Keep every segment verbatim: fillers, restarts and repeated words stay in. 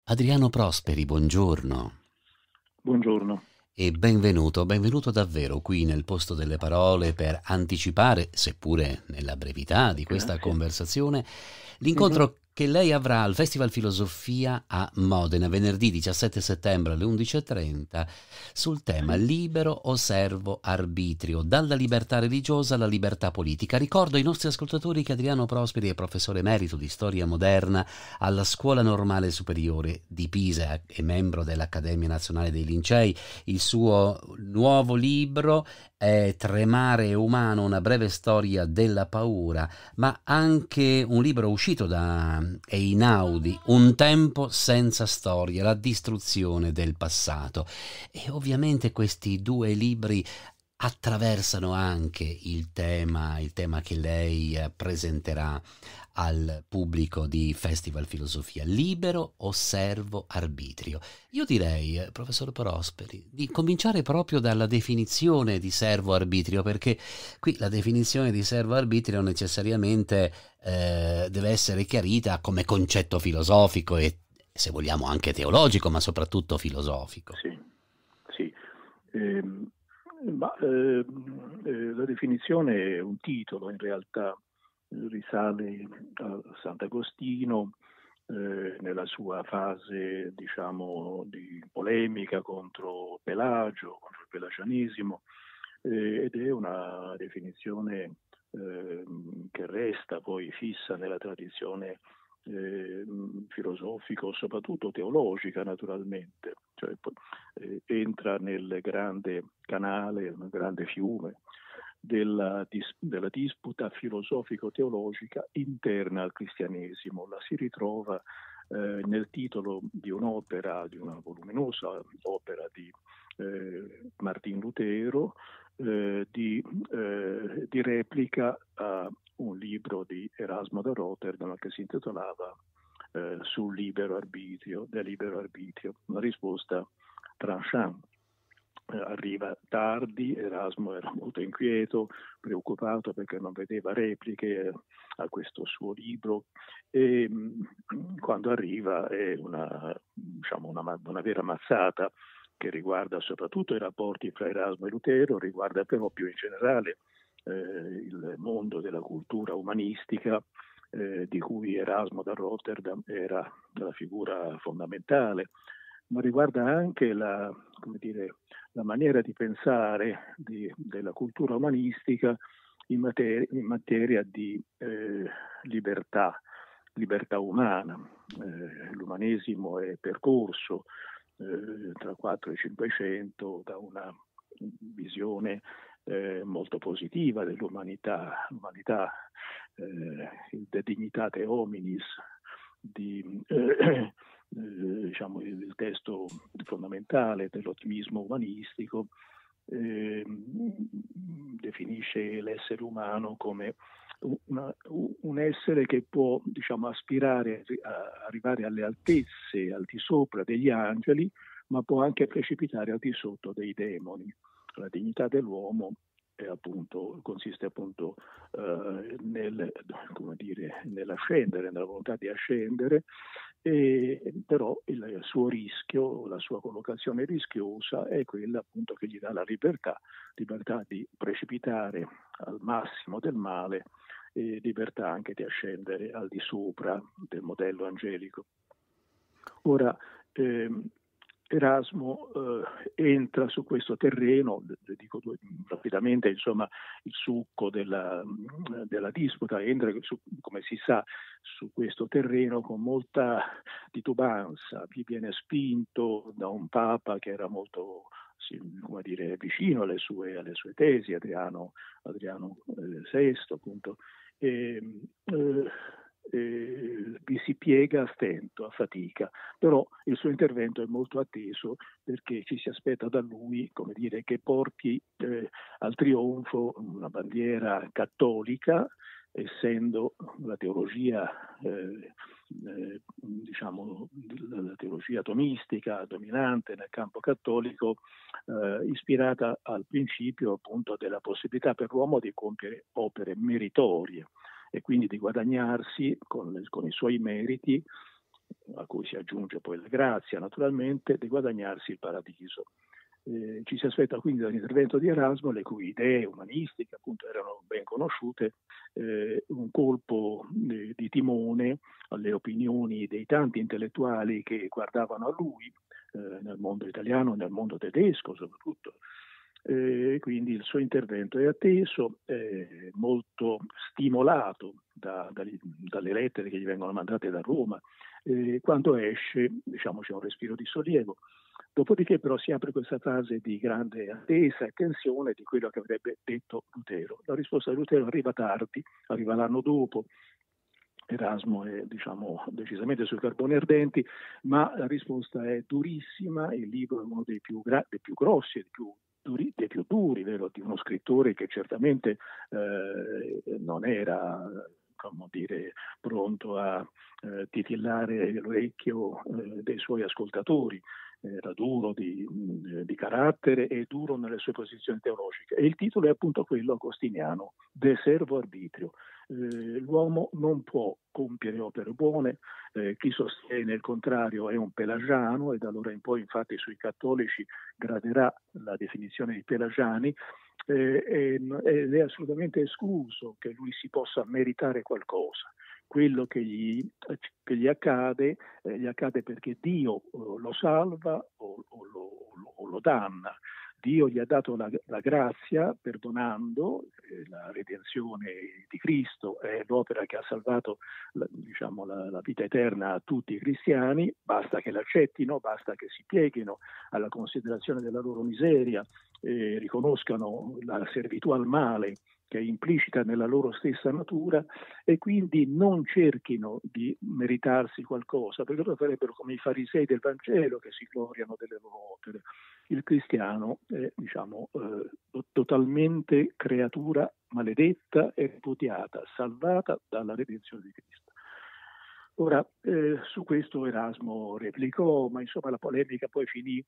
Adriano Prosperi, buongiorno Buongiorno. e benvenuto, benvenuto davvero qui nel posto delle parole per anticipare, seppure nella brevità di questa Grazie. conversazione, Mhm. l'incontro che lei avrà al Festival Filosofia a Modena venerdì diciassette settembre alle undici e trenta sul tema Sì, libero o servo arbitrio, dalla libertà religiosa alla libertà politica. Ricordo ai nostri ascoltatori che Adriano Prosperi è professore emerito di storia moderna alla Scuola Normale Superiore di Pisa e membro dell'Accademia Nazionale dei Lincei. Il suo nuovo libro è Tremare umano, una breve storia della paura, ma anche un libro uscito da Einaudi, Un tempo senza storia, la distruzione del passato. E ovviamente questi due libri attraversano anche il tema, il tema che lei eh, presenterà al pubblico di Festival Filosofia, libero o servo arbitrio. Io direi, eh, professor Prosperi, di cominciare proprio dalla definizione di servo arbitrio, perché qui la definizione di servo arbitrio necessariamente eh, deve essere chiarita come concetto filosofico e, se vogliamo, anche teologico, ma soprattutto filosofico. sì, sì. Ehm, ma ehm, eh, la definizione è un titolo, in realtà eh, risale a Sant'Agostino eh, nella sua fase, diciamo, di polemica contro Pelagio, contro il pelagianesimo, eh, ed è una definizione ehm, che resta poi fissa nella tradizione eh, filosofico, soprattutto teologica naturalmente, cioè eh, entra nel grande canale, nel grande fiume della, dis- della disputa filosofico-teologica interna al cristianesimo. La si ritrova eh, nel titolo di un'opera, di una voluminosa opera di eh, Martin Lutero, eh, di, eh, di replica a un libro di Erasmo da Rotterdam che si intitolava eh, sul libero arbitrio, del libero arbitrio, una risposta tranchant. Eh, arriva tardi, Erasmo era molto inquieto, preoccupato perché non vedeva repliche a questo suo libro e mh, quando arriva è una, diciamo, una, una vera mazzata che riguarda soprattutto i rapporti fra Erasmo e Lutero, riguarda però più in generale eh, il mondo della cultura umanistica eh, di cui Erasmo da Rotterdam era la figura fondamentale, ma riguarda anche la, come dire, la maniera di pensare di, della cultura umanistica in materia, in materia di eh, libertà, libertà umana. Eh, l'umanesimo è percorso eh, tra quattro e cinquecento da una visione eh, molto positiva dell'umanità, l'umanità, eh, de dignitate hominis, di, eh, eh, diciamo, il testo fondamentale dell'ottimismo umanistico, eh, definisce l'essere umano come una, un essere che può, diciamo, aspirare a arrivare alle altezze al di sopra degli angeli, ma può anche precipitare al di sotto dei demoni. La dignità dell'uomo è appunto, consiste appunto eh, nel, come dire, nell'ascendere, nella volontà di ascendere, e, però il suo rischio, la sua collocazione rischiosa è quella appunto che gli dà la libertà, libertà di precipitare al massimo del male e libertà anche di ascendere al di sopra del modello angelico. Ora, ehm, Erasmo eh, entra su questo terreno, dico rapidamente, insomma, il succo della, della disputa, entra, su, come si sa, su questo terreno con molta titubanza, viene spinto da un papa che era molto, come dire, vicino alle sue, alle sue tesi, Adriano, Adriano eh, sesto, appunto, e, eh, eh, vi si piega a stento, a fatica, però il suo intervento è molto atteso perché ci si aspetta da lui, come dire, che porti eh, al trionfo una bandiera cattolica, essendo la teologia, eh, eh, diciamo, la teologia tomistica dominante nel campo cattolico, eh, ispirata al principio appunto della possibilità per l'uomo di compiere opere meritorie e quindi di guadagnarsi con, con i suoi meriti a cui si aggiunge poi la grazia naturalmente, di guadagnarsi il paradiso. Eh, ci si aspetta quindi dall'intervento di Erasmo, le cui idee umanistiche appunto erano ben conosciute, eh, un colpo eh, di timone alle opinioni dei tanti intellettuali che guardavano a lui, eh, nel mondo italiano e nel mondo tedesco soprattutto. Eh, quindi il suo intervento è atteso, eh, molto stimolato da, da, dalle lettere che gli vengono mandate da Roma. Eh, quando esce, diciamo, c'è un respiro di sollievo. Dopodiché però si apre questa fase di grande attesa e tensione di quello che avrebbe detto Lutero. La risposta di Lutero arriva tardi, arriva l'anno dopo. Erasmo è, diciamo, decisamente sui carboni ardenti, ma la risposta è durissima. Il libro è uno dei più, gra- dei più grossi e dei più duri, dei più duri, vero? Di uno scrittore che certamente eh, non era, come dire, pronto a eh, titillare l'orecchio eh, dei suoi ascoltatori. Era duro di, di carattere e duro nelle sue posizioni teologiche. E il titolo è appunto quello agostiniano, De servo arbitrio. Eh, l'uomo non può compiere opere buone, eh, chi sostiene il contrario è un pelagiano, e da allora in poi infatti sui cattolici graderà la definizione di pelagiani, eh, ed è assolutamente escluso che lui si possa meritare qualcosa. Quello che gli, che gli accade, eh, gli accade perché Dio eh, lo salva o, o, lo, o lo danna. Dio gli ha dato la, la grazia perdonando, eh, la redenzione di Cristo è l'opera che ha salvato la, diciamo, la, la vita eterna a tutti i cristiani, basta che l'accettino, basta che si pieghino alla considerazione della loro miseria, eh, riconoscano la servitù al male che è implicita nella loro stessa natura, e quindi non cerchino di meritarsi qualcosa, perché loro farebbero come i farisei del Vangelo che si gloriano delle loro opere. Il cristiano è, diciamo, eh, totalmente creatura maledetta e ripudiata, salvata dalla redenzione di Cristo. Ora, eh, su questo Erasmo replicò, ma insomma la polemica poi finì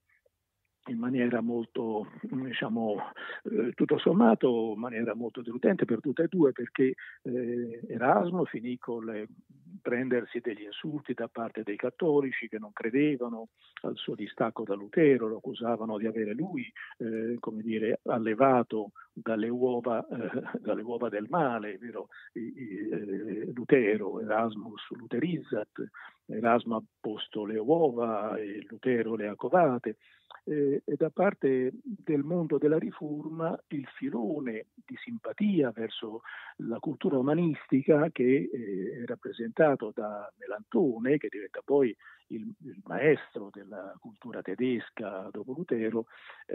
in maniera molto, diciamo, eh, tutto sommato, in maniera molto deludente per tutte e due, perché eh, Erasmo finì con le, prendersi degli insulti da parte dei cattolici che non credevano al suo distacco da Lutero, lo accusavano di avere lui, eh, come dire, allevato dalle uova, eh, dalle uova del male, vero? I, i, eh, Lutero, Erasmus luterizat, Erasmo ha posto le uova e Lutero le ha covate. Eh, e da parte del mondo della riforma il filone di simpatia verso la cultura umanistica che eh, è rappresentato da Melantone, che diventa poi il, il maestro della cultura tedesca dopo Lutero,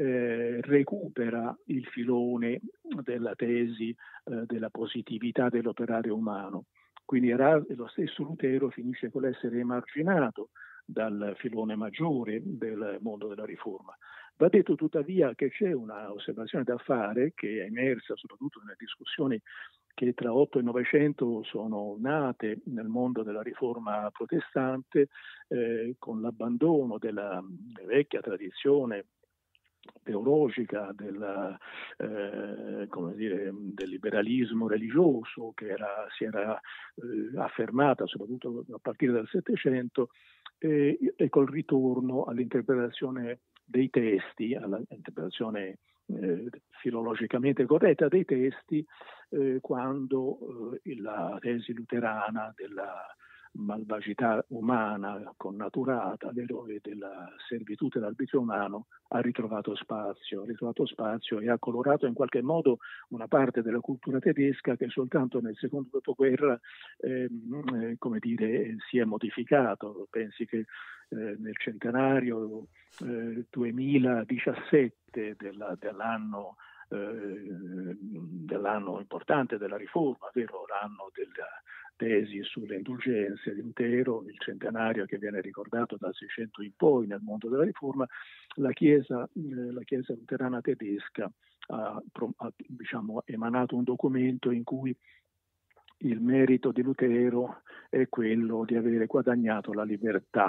eh, recupera il filone della tesi eh, della positività dell'operare umano. Quindi era, lo stesso Lutero finisce con l'essere emarginato dal filone maggiore del mondo della riforma. Va detto tuttavia che c'è una osservazione da fare, che è emersa soprattutto nelle discussioni che tra otto e novecento sono nate nel mondo della riforma protestante, eh, con l'abbandono della, della vecchia tradizione teologica della, eh, come dire, del liberalismo religioso che era, si era eh, affermata soprattutto a partire dal Settecento, e, e col ritorno all'interpretazione dei testi, all'interpretazione eh, filologicamente corretta dei testi, eh, quando eh, la tesi luterana della malvagità umana connaturata, vero, e della servitù dell'arbitrio umano ha ritrovato spazio, ha ritrovato spazio e ha colorato in qualche modo una parte della cultura tedesca che soltanto nel secondo dopoguerra eh, eh, come dire, si è modificato. Pensi che eh, nel centenario eh, duemiladiciassette della, dell'anno eh, dell'anno importante della riforma, vero, l'anno della tesi sulle indulgenze di Lutero, il centenario che viene ricordato dal Seicento in poi nel mondo della riforma, la Chiesa, eh, la Chiesa luterana tedesca ha, ha diciamo, emanato un documento in cui il merito di Lutero è quello di avere guadagnato la libertà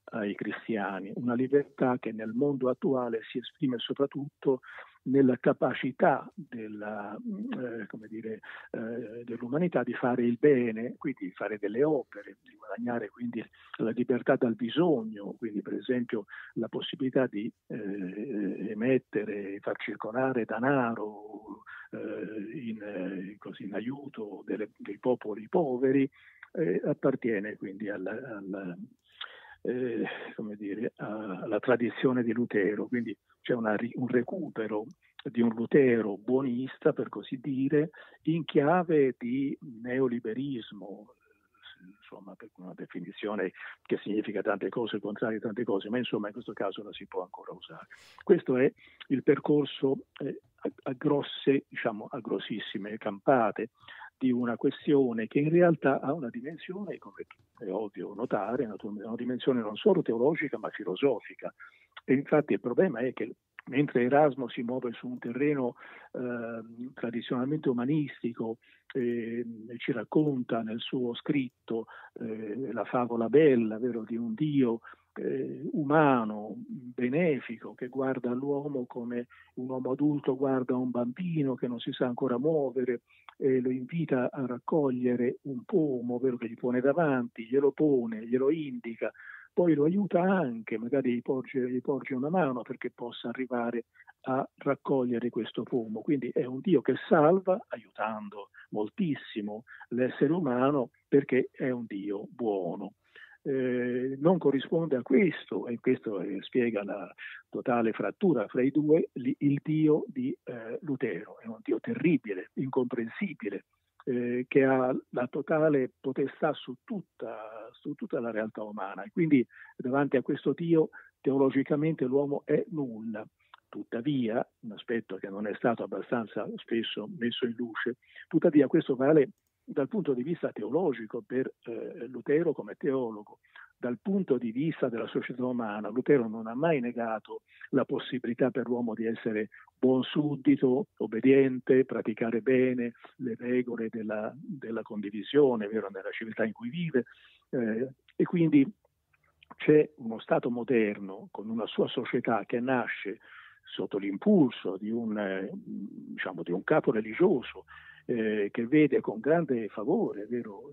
ai cristiani, una libertà che nel mondo attuale si esprime soprattutto nella capacità della, eh, come dire, eh, dell'umanità di fare il bene, quindi di fare delle opere, di guadagnare quindi la libertà dal bisogno, quindi per esempio la possibilità di eh, emettere, far circolare denaro eh, in, eh, così, in aiuto delle, dei popoli poveri, eh, appartiene quindi alla, alla Eh, come dire, alla tradizione di Lutero, quindi c'è una, un recupero di un Lutero buonista, per così dire, in chiave di neoliberismo, insomma, per una definizione che significa tante cose, il contrario di tante cose, ma insomma in questo caso la si può ancora usare. Questo è il percorso eh, a, a grosse, diciamo, a grossissime campate di una questione che in realtà ha una dimensione, come è ovvio notare, una dimensione non solo teologica ma filosofica. E infatti il problema è che mentre Erasmo si muove su un terreno eh, tradizionalmente umanistico eh, e ci racconta nel suo scritto eh, la favola bella, vero, di un Dio eh, umano, benefico, che guarda l'uomo come un uomo adulto guarda un bambino che non si sa ancora muovere, e lo invita a raccogliere un pomo, vero, che gli pone davanti, glielo pone, glielo indica, poi lo aiuta anche, magari gli porge, gli porge una mano perché possa arrivare a raccogliere questo pomo. Quindi è un Dio che salva, aiutando moltissimo l'essere umano, perché è un Dio buono. Eh, non corrisponde a questo, e questo eh, spiega la totale frattura fra i due, li, il Dio di eh, Lutero. È un Dio terribile, incomprensibile, eh, che ha la totale potestà su tutta, su tutta la realtà umana. E quindi davanti a questo Dio teologicamente l'uomo è nulla. Tuttavia, un aspetto che non è stato abbastanza spesso messo in luce, tuttavia questo vale dal punto di vista teologico per eh, Lutero come teologo. Dal punto di vista della società umana, Lutero non ha mai negato la possibilità per l'uomo di essere buon suddito, obbediente, praticare bene le regole della, della condivisione, vero, nella civiltà in cui vive, eh, e quindi c'è uno Stato moderno con una sua società che nasce sotto l'impulso di un, eh, diciamo, di un capo religioso eh, che vede con grande favore, vero,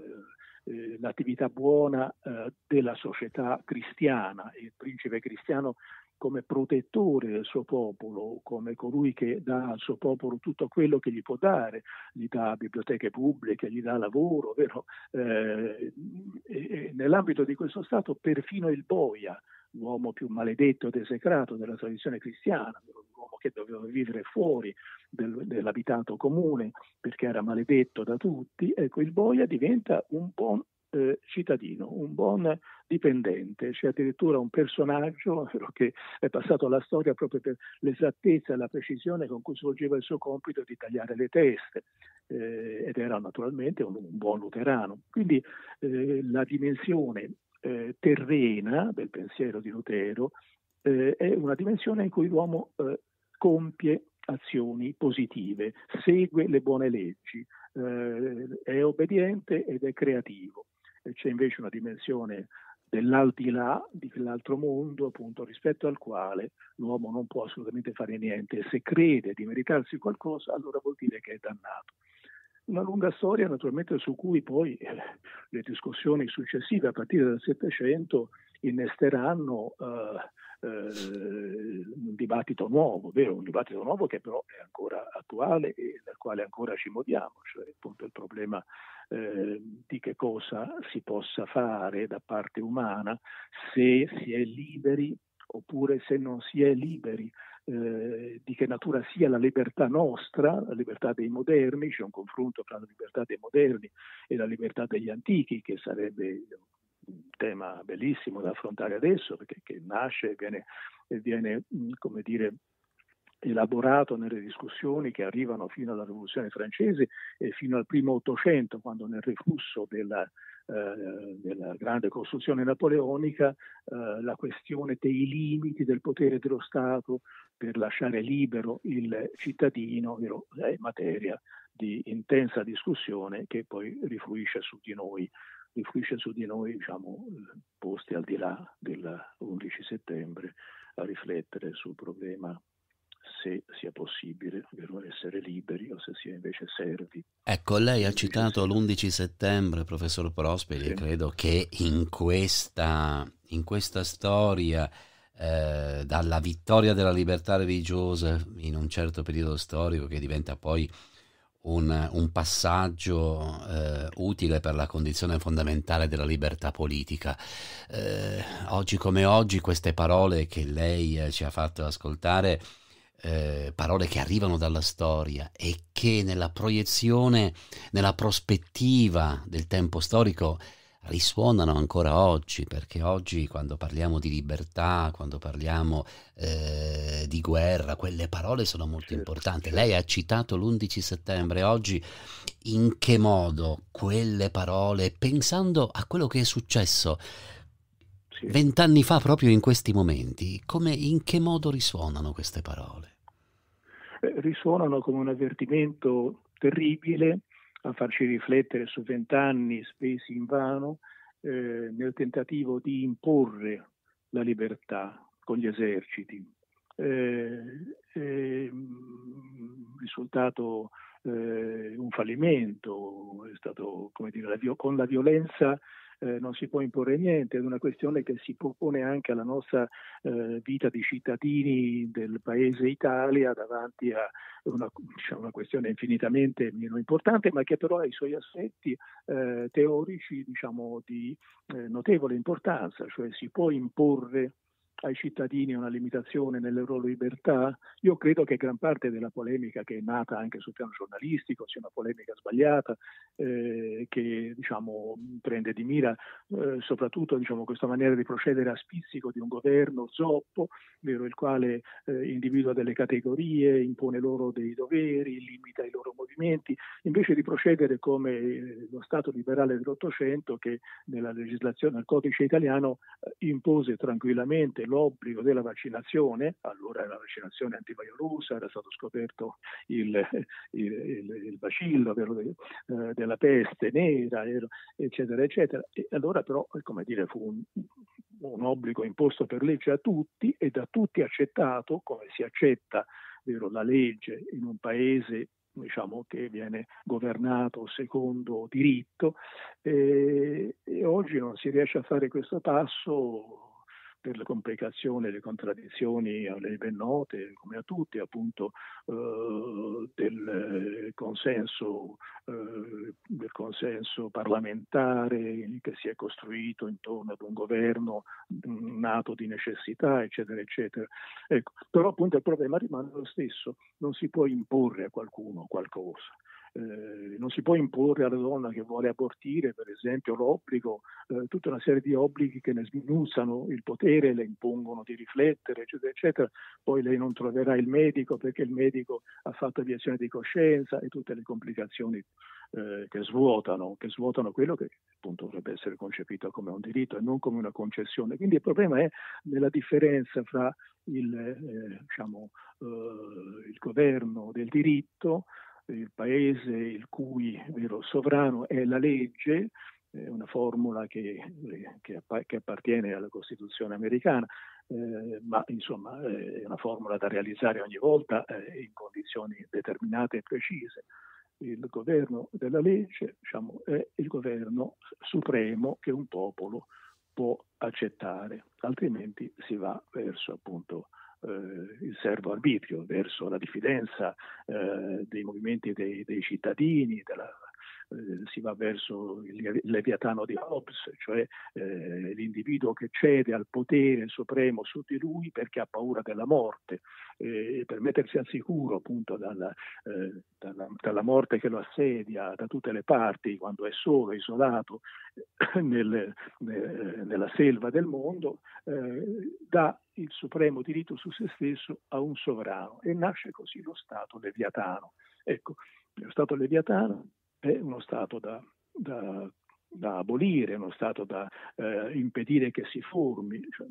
eh, eh, l'attività buona eh, della società cristiana, il principe cristiano come protettore del suo popolo, come colui che dà al suo popolo tutto quello che gli può dare, gli dà biblioteche pubbliche, gli dà lavoro, vero? Eh, e, e nell'ambito di questo Stato perfino il boia, l'uomo più maledetto ed esecrato della tradizione cristiana, l'uomo che doveva vivere fuori del, dell'abitato comune perché era maledetto da tutti, ecco, il boia diventa un buon eh, cittadino, un buon dipendente, c'è addirittura un personaggio che è passato alla storia proprio per l'esattezza e la precisione con cui svolgeva il suo compito di tagliare le teste, eh, ed era naturalmente un, un buon luterano. Quindi eh, la dimensione Eh, terrena del pensiero di Lutero eh, è una dimensione in cui l'uomo eh, compie azioni positive, segue le buone leggi, eh, è obbediente ed è creativo. E c'è invece una dimensione dell'aldilà, di quell'altro mondo, appunto, rispetto al quale l'uomo non può assolutamente fare niente. E se crede di meritarsi qualcosa, allora vuol dire che è dannato. Una lunga storia naturalmente su cui poi eh, le discussioni successive a partire dal Settecento innesteranno eh, eh, un dibattito nuovo, vero? Un dibattito nuovo che però è ancora attuale e dal quale ancora ci muoviamo, cioè appunto il problema eh, di che cosa si possa fare da parte umana se si è liberi oppure se non si è liberi. Eh, di che natura sia la libertà nostra, la libertà dei moderni, c'è un confronto tra la libertà dei moderni e la libertà degli antichi, che sarebbe un tema bellissimo da affrontare adesso, perché che nasce e viene, e viene come dire, elaborato nelle discussioni che arrivano fino alla Rivoluzione francese e fino al primo Ottocento, quando nel riflusso della Eh, della grande costruzione napoleonica, eh, la questione dei limiti del potere dello Stato per lasciare libero il cittadino è materia di intensa discussione che poi rifluisce su di noi influisce su di noi, diciamo, eh, posti al di là dell'undici settembre, a riflettere sul problema se sia possibile ovvero essere liberi o se sia invece servi. Ecco, lei ha Invece citato se- l'undici settembre, professor Prosperi, e sì, credo che in questa, in questa storia, eh, dalla vittoria della libertà religiosa in un certo periodo storico che diventa poi un, un passaggio eh, utile per la condizione fondamentale della libertà politica. Eh, oggi come oggi queste parole che lei eh, ci ha fatto ascoltare, eh, parole che arrivano dalla storia e che nella proiezione, nella prospettiva del tempo storico risuonano ancora oggi, perché oggi quando parliamo di libertà, quando parliamo eh, di guerra, quelle parole sono molto certo, importanti. Lei certo, ha citato l'undici settembre, oggi in che modo quelle parole, pensando a quello che è successo sì. vent'anni fa proprio in questi momenti, come, in che modo risuonano queste parole? Eh, risuonano come un avvertimento terribile a farci riflettere su vent'anni spesi invano eh, nel tentativo di imporre la libertà con gli eserciti. Eh, eh, risultato eh, un fallimento, è stato, come dire, la vi- con la violenza eh, non si può imporre niente, è una questione che si propone anche alla nostra eh, vita di cittadini del paese Italia davanti a una, diciamo, una questione infinitamente meno importante, ma che però ha i suoi aspetti eh, teorici, diciamo, di eh, notevole importanza, cioè si può imporre ai cittadini una limitazione nelle loro libertà. Io credo che gran parte della polemica che è nata anche sul piano giornalistico sia una polemica sbagliata, eh, che diciamo, prende di mira eh, soprattutto diciamo, questa maniera di procedere a spizzico di un governo zoppo, vero, il quale eh, individua delle categorie, impone loro dei doveri, limita i loro movimenti, invece di procedere come eh, lo Stato liberale dell'Ottocento che nella legislazione, nel codice italiano, eh, impose tranquillamente l'obbligo della vaccinazione. Allora la vaccinazione antivaiolosa, era stato scoperto il, il, il, il bacillo vero, de, eh, della peste nera, eccetera, eccetera. E allora però, come dire, fu un, un obbligo imposto per legge a tutti e da tutti accettato, come si accetta vero, la legge in un paese diciamo, che viene governato secondo diritto, e, e oggi non si riesce a fare questo passo per le complicazioni e le contraddizioni a lei ben note, come a tutti, appunto eh, del consenso, eh, del consenso parlamentare che si è costruito intorno ad un governo nato di necessità, eccetera, eccetera. Ecco, però appunto il problema rimane lo stesso, non si può imporre a qualcuno qualcosa. Eh, non si può imporre alla donna che vuole abortire, per esempio, l'obbligo, eh, tutta una serie di obblighi che ne sminuzzano il potere, le impongono di riflettere, eccetera, eccetera. Poi lei non troverà il medico perché il medico ha fatto obiezione di coscienza e tutte le complicazioni eh, che svuotano, che svuotano quello che appunto dovrebbe essere concepito come un diritto e non come una concessione. Quindi il problema è nella differenza fra il, eh, diciamo, eh, il governo del diritto, il paese il cui vero sovrano è la legge, è una formula che, che, che appartiene alla Costituzione americana, eh, ma insomma è una formula da realizzare ogni volta eh, in condizioni determinate e precise. Il governo della legge diciamo, è il governo supremo che un popolo può accettare, altrimenti si va verso appunto eh, il servo arbitrio, verso la diffidenza eh, dei movimenti dei, dei cittadini, della, eh, si va verso il leviatano di Hobbes, cioè eh, l'individuo che cede al potere supremo su di lui perché ha paura della morte, eh, per mettersi al sicuro appunto dalla, eh, dalla, dalla morte che lo assedia da tutte le parti quando è solo, isolato nel, nel, nella selva del mondo, eh, dà il supremo diritto su se stesso a un sovrano e nasce così lo Stato leviatano. Ecco, lo Stato leviatano è uno Stato da, da, da abolire, uno Stato da eh, impedire che si formi, cioè,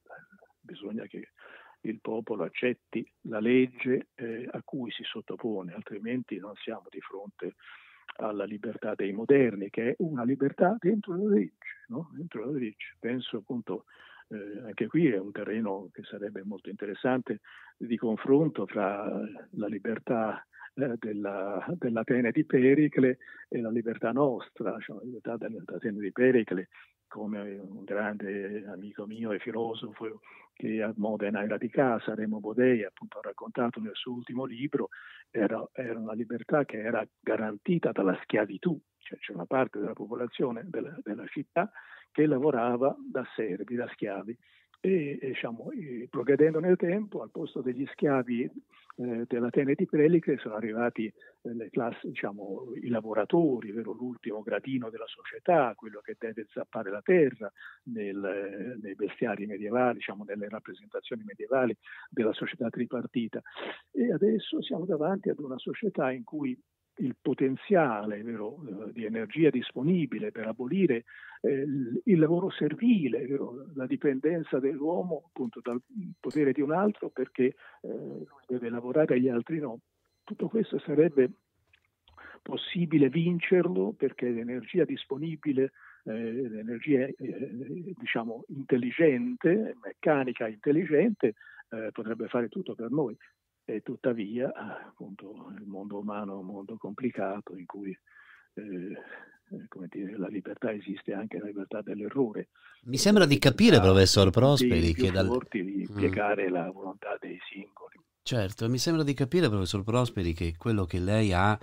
bisogna che il popolo accetti la legge eh, a cui si sottopone, altrimenti non siamo di fronte alla libertà dei moderni, che è una libertà dentro la legge, no? Dentro la legge. Penso appunto, eh, anche qui è un terreno che sarebbe molto interessante di confronto fra la libertà eh, della, dell'Atene di Pericle e la libertà nostra, cioè la libertà dell'Atene di Pericle, come un grande amico mio e filosofo che a Modena era di casa, Remo Bodei, appunto ha raccontato nel suo ultimo libro, era, era una libertà che era garantita dalla schiavitù, cioè c'è una parte della popolazione della, della città che lavorava da servi, da schiavi, e, e diciamo, e, progredendo nel tempo, al posto degli schiavi eh, dell'Atene di Pericle sono arrivati eh, le classi, diciamo, i lavoratori, vero, l'ultimo gradino della società, quello che deve zappare la terra nel, nei bestiari medievali, diciamo, nelle rappresentazioni medievali della società tripartita. E adesso siamo davanti ad una società in cui il potenziale, vero, di energia disponibile per abolire eh, il lavoro servile, vero, la dipendenza dell'uomo appunto dal potere di un altro perché eh, lui deve lavorare e gli altri no. Tutto questo sarebbe possibile vincerlo perché l'energia disponibile, eh, l'energia eh, diciamo intelligente, meccanica intelligente, eh, potrebbe fare tutto per noi. E tuttavia, appunto, il mondo umano è un mondo complicato in cui eh, come dire, la libertà esiste anche la libertà dell'errore. Mi sembra di capire, professor Prosperi, più che dal... forti di piegare mm. la volontà dei singoli. Certo, mi sembra di capire, professor Prosperi, che quello che lei ha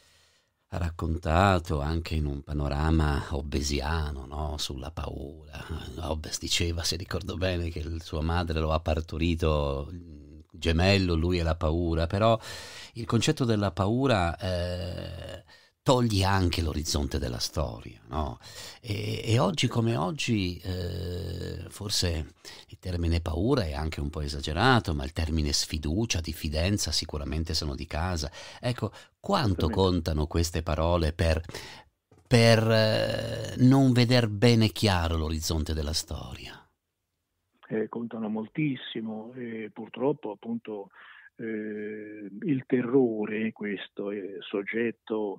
raccontato anche in un panorama hobbesiano, no? Sulla paura. Hobbes diceva, se ricordo bene, che sua madre lo ha partorito gemello, lui e la paura, però il concetto della paura eh, toglie anche l'orizzonte della storia, no? E, e oggi come oggi eh, forse il termine paura è anche un po' esagerato, ma il termine sfiducia, diffidenza sicuramente sono di casa. Ecco, quanto contano queste parole per, per eh, non veder bene chiaro l'orizzonte della storia? Eh, contano moltissimo e purtroppo appunto eh, il terrore, questo è soggetto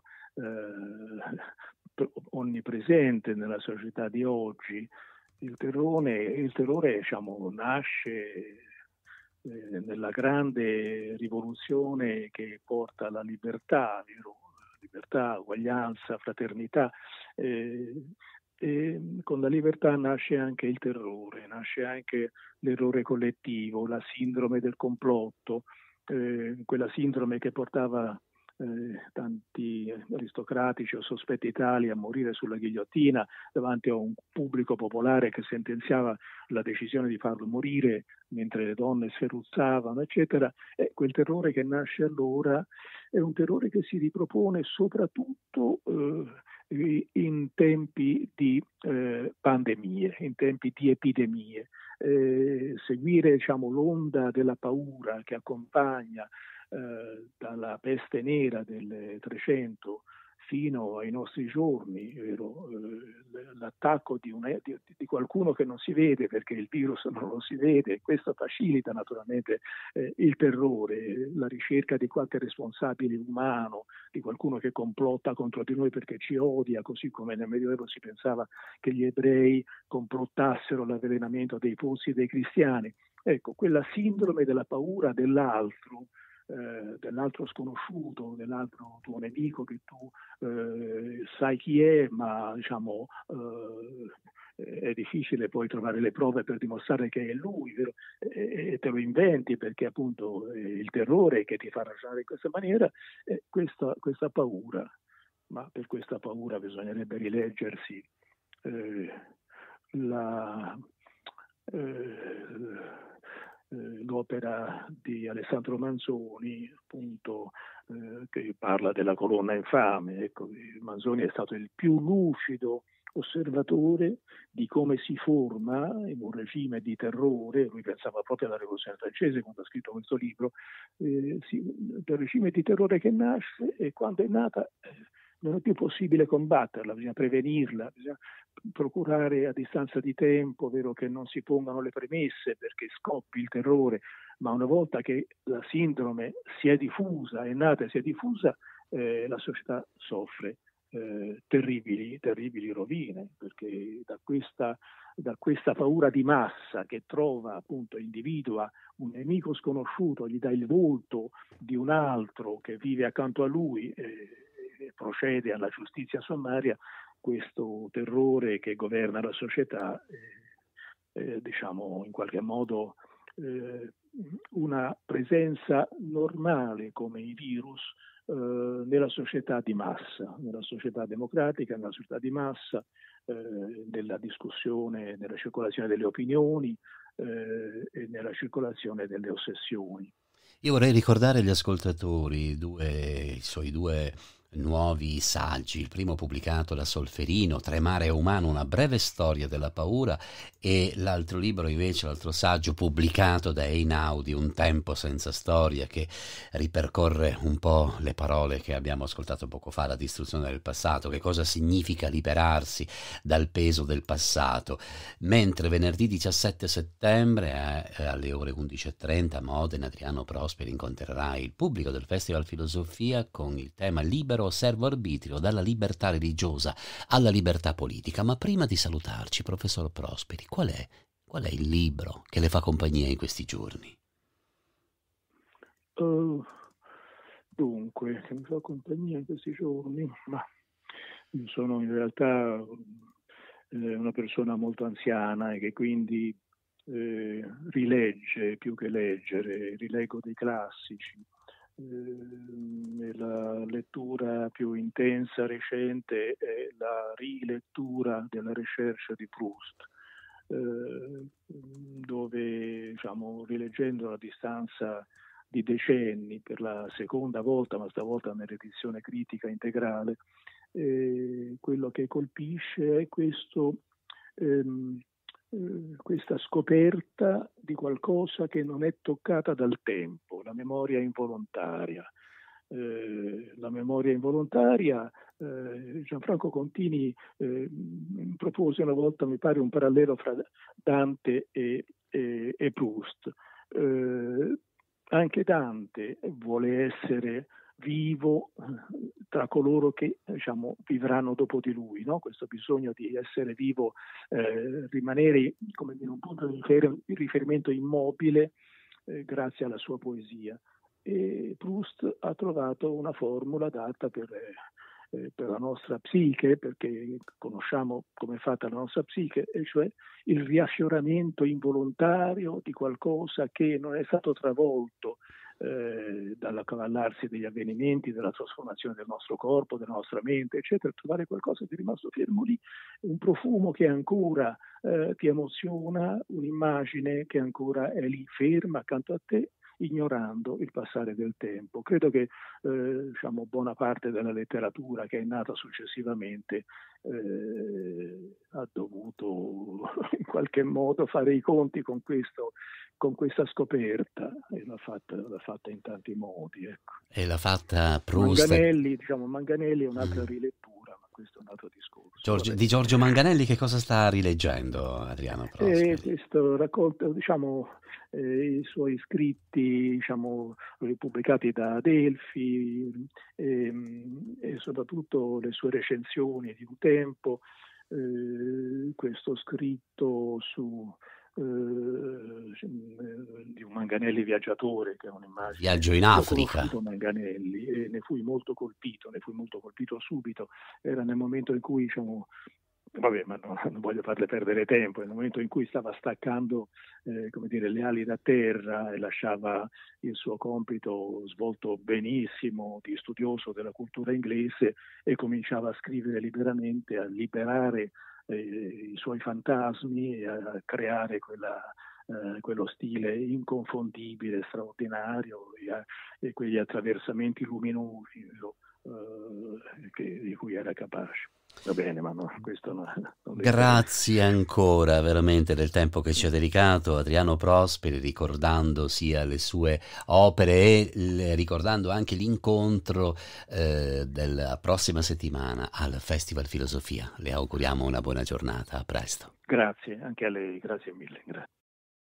eh, onnipresente nella società di oggi. Il terrore, il terrore diciamo, nasce eh, nella grande rivoluzione che porta alla libertà, vero? Libertà, uguaglianza, fraternità. Eh, E con la libertà nasce anche il terrore, nasce anche l'errore collettivo, la sindrome del complotto, eh, quella sindrome che portava eh, tanti aristocratici o sospetti tali a morire sulla ghigliottina davanti a un pubblico popolare che sentenziava la decisione di farlo morire mentre le donne sferruzzavano, eccetera. E quel terrore che nasce allora è un terrore che si ripropone soprattutto eh, in tempi di eh, pandemie, in tempi di epidemie. Eh, seguire diciamo, l'onda della paura che accompagna eh, dalla peste nera del trecento fino ai nostri giorni, vero? Eh, l'attacco di, un, di, di qualcuno che non si vede perché il virus non lo si vede, e questo facilita naturalmente eh, il terrore, la ricerca di qualche responsabile umano, di qualcuno che complotta contro di noi perché ci odia, così come nel Medioevo si pensava che gli ebrei complottassero l'avvelenamento dei pozzi dei cristiani. Ecco, quella sindrome della paura dell'altro, Eh, dell'altro sconosciuto, dell'altro tuo nemico che tu eh, sai chi è, ma diciamo eh, è difficile poi trovare le prove per dimostrare che è lui, vero? E, e te lo inventi perché appunto è il terrore che ti fa ragionare in questa maniera, e questa, questa paura, ma per questa paura bisognerebbe rileggersi eh, la eh, l'opera di Alessandro Manzoni, appunto, eh, che parla della colonna infame. Ecco, Manzoni è stato il più lucido osservatore di come si forma in un regime di terrore. Lui pensava proprio alla rivoluzione francese quando ha scritto questo libro, eh, sì, del regime di terrore che nasce, e quando è nata eh, non è più possibile combatterla, bisogna prevenirla, bisogna procurare a distanza di tempo, vero, che non si pongano le premesse perché scoppi il terrore, ma una volta che la sindrome si è diffusa, è nata e si è diffusa, eh, la società soffre. eh, terribili, terribili rovine, perché da questa, da questa paura di massa che trova, appunto, individua un nemico sconosciuto, gli dà il volto di un altro che vive accanto a lui e, e procede alla giustizia sommaria, questo terrore che governa la società, eh, eh, diciamo in qualche modo eh, una presenza normale come i virus eh, nella società di massa, nella società democratica, nella società di massa, eh, nella discussione, nella circolazione delle opinioni eh, e nella circolazione delle ossessioni. Io vorrei ricordare agli ascoltatori due, i suoi due nuovi saggi, il primo pubblicato da Solferino, Tremare è umano, una breve storia della paura, e l'altro libro invece, l'altro saggio pubblicato da Einaudi, Un tempo senza storia, che ripercorre un po' le parole che abbiamo ascoltato poco fa, la distruzione del passato, che cosa significa liberarsi dal peso del passato. Mentre venerdì diciassette settembre eh, alle ore undici e trenta a Modena, Adriano Prosperi incontrerà il pubblico del Festival Filosofia con il tema Libero servo arbitrio, dalla libertà religiosa alla libertà politica. Ma prima di salutarci, professor Prosperi, qual è, qual è il libro che le fa compagnia in questi giorni? Uh, dunque, che mi fa compagnia in questi giorni? Ma io sono in realtà eh, una persona molto anziana e che quindi eh, rilegge più che leggere, rileggo dei classici. Eh, la lettura più intensa recente è la rilettura della Recherche di Proust, eh, dove, diciamo, rileggendo a distanza di decenni per la seconda volta, ma stavolta nell'edizione critica integrale, eh, quello che colpisce è questo ehm, questa scoperta di qualcosa che non è toccata dal tempo, la memoria involontaria. Eh, la memoria involontaria, eh, Gianfranco Contini eh, propose una volta, mi pare, un parallelo fra Dante e, e, e Proust. Eh, anche Dante vuole essere vivo tra coloro che, diciamo, vivranno dopo di lui, no? Questo bisogno di essere vivo, eh, rimanere come dire, un punto di riferimento immobile eh, grazie alla sua poesia. E Proust ha trovato una formula adatta per, eh, per la nostra psiche, perché conosciamo come è fatta la nostra psiche, e cioè il riaffioramento involontario di qualcosa che non è stato travolto Eh, dall'accavallarsi degli avvenimenti, della trasformazione del nostro corpo, della nostra mente, eccetera, trovare qualcosa che è rimasto fermo lì, un profumo che ancora eh, ti emoziona, un'immagine che ancora è lì ferma accanto a te, ignorando il passare del tempo. Credo che eh, diciamo, buona parte della letteratura che è nata successivamente eh, ha dovuto in qualche modo fare i conti con questo, con questa scoperta, e l'ha fatta, l'ha fatta in tanti modi. Ecco. E l'ha fatta Proust. Manganelli, diciamo, Manganelli è un'altra mm. rilettura, ma questo è un altro discorso. Giorgio, di Giorgio Manganelli che cosa sta rileggendo, Adriano Prosperi? Eh, questo raccolto, diciamo, eh, i suoi scritti, diciamo, pubblicati da Adelphi eh, e soprattutto le sue recensioni di un tempo, eh, questo scritto su eh, di un Manganelli viaggiatore, che è un'immagine. Viaggio in Africa. Ho conosciuto Manganelli e ne fui molto colpito, ne fui molto colpito subito. Era nel momento in cui, diciamo, vabbè, ma no, non voglio farle perdere tempo, nel momento in cui stava staccando eh, come dire, le ali da terra e lasciava il suo compito svolto benissimo di studioso della cultura inglese e cominciava a scrivere liberamente, a liberare eh, i suoi fantasmi e a creare quella, eh, quello stile inconfondibile, straordinario e, a, e quegli attraversamenti luminosi eh, che, di cui era capace. Va bene, ma no, questo no, non grazie ancora veramente del tempo che ci ha dedicato Adriano Prosperi, ricordando sia le sue opere e le, ricordando anche l'incontro eh, della prossima settimana al Festival Filosofia. Le auguriamo una buona giornata, a presto. Grazie, anche a lei, grazie mille. Grazie.